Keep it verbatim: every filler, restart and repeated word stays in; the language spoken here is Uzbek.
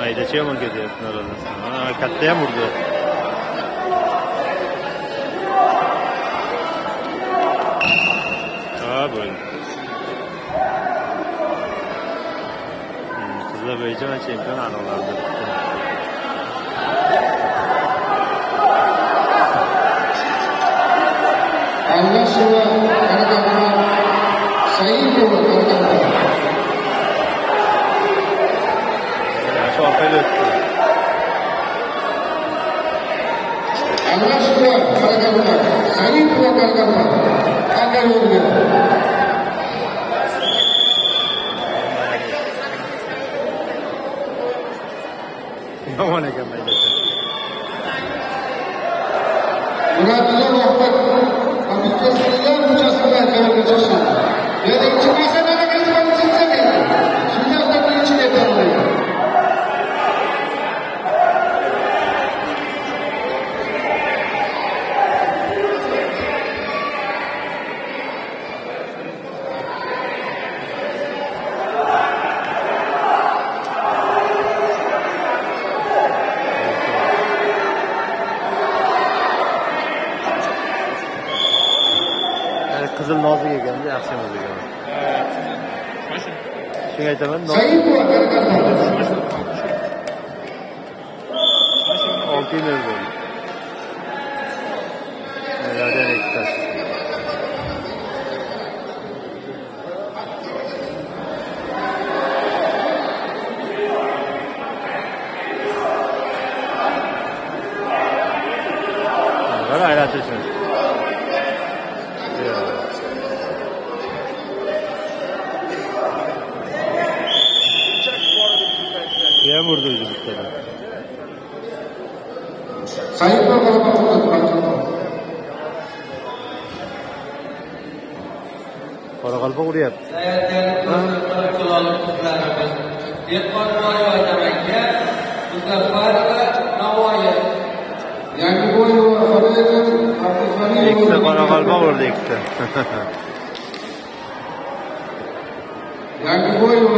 Maydachi yomon ketyapti Nurollasdan. Ha, katta ham urdi. Ha, bo'ldi. Qizlar bo'yicha chempion aniqlandi. Allah suwa Sayyid Şu arkayla öttü. Allah suwa Sayyid Agar oldu. Yomon ekan Maydachi. Muratilla Rahmat Abdulkasirlar muchaslar kamerga chiqdi. Yana ikki masalaga kelib chiqsa edi. Shunday odamlar ichiga yetadi. Qizil nozik ekanda yaxshi emas ekan. Shunga aytaman, Sayyid bu olti yil bo'ldi. Nelardan ikkitasi. Mana aylatishsin. Ya vurdu özü bittiler. Sayyid bu Qoraqalpoq uryapti. Yangi bo'y Ikkita Qoraqalpoq urdi ikkita. Yangi bo'y